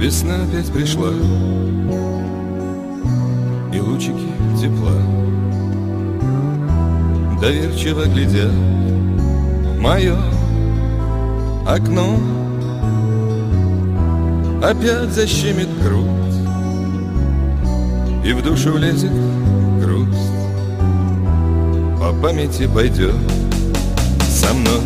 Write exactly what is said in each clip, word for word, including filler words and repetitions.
Весна опять пришла, и лучики тепла доверчиво глядят в мое окно. Опять защемит грудь, и в душу влезет грусть. По памяти пойдет со мной.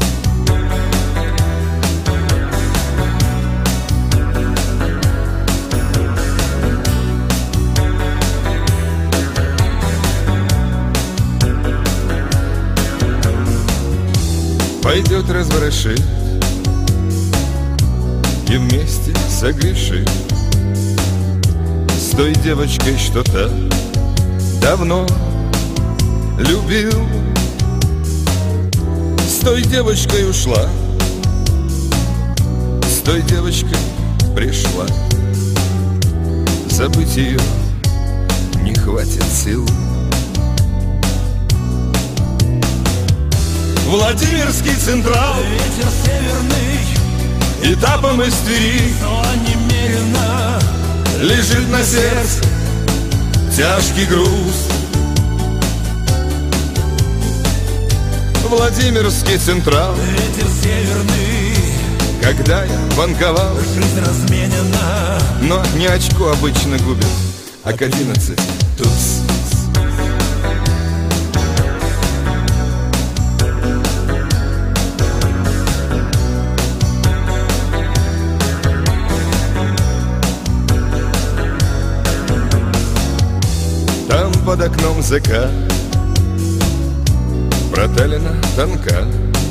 Пойдет разворошит и вместе согрешит с той девочкой, что так давно любил. С той девочкой ушла, с той девочкой пришла. Забыть ее не хватит сил. Владимирский Централ, ветер северный, этапом из Твери, но немерено лежит на сердце тяжкий груз. Владимирский Централ, ветер северный, когда я банковал, жизнь разменена, но не очко обычно губит, а к одиннадцати туз. Там под окном закат, проталина тонка,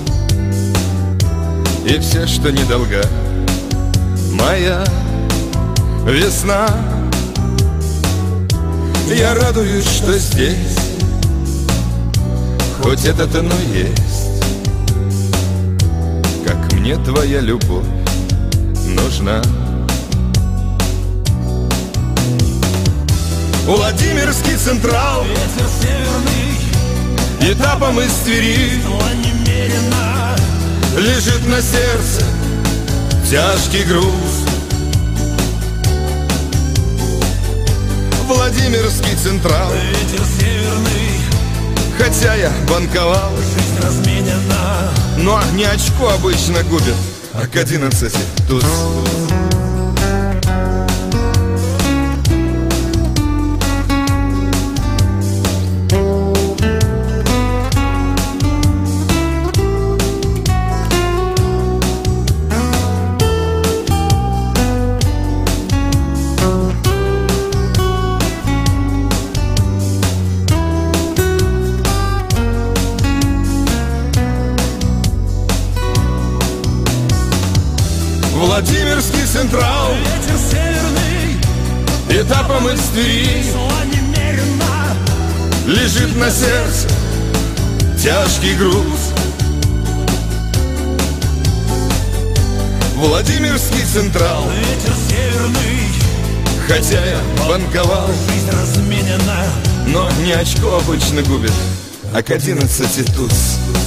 и все, что недолга, моя весна. Я радуюсь, что здесь хоть этот иной есть, как мне твоя любовь нужна. Владимирский Централ, ветер северный, этапом из Твери, но немерено лежит на сердце тяжкий груз. Владимирский Централ, ветер северный, хотя я банковал, жизнь разменена, но не очко обычно губит, а к одиннадцати туз. Владимирский Централ, ветер северный, этапом из Твери, но немерено лежит на сердце тяжкий груз. Владимирский Централ, ветер северный, хотя я банковал, жизнь разменена, но не очко обычно губит, а к одиннадцати туз.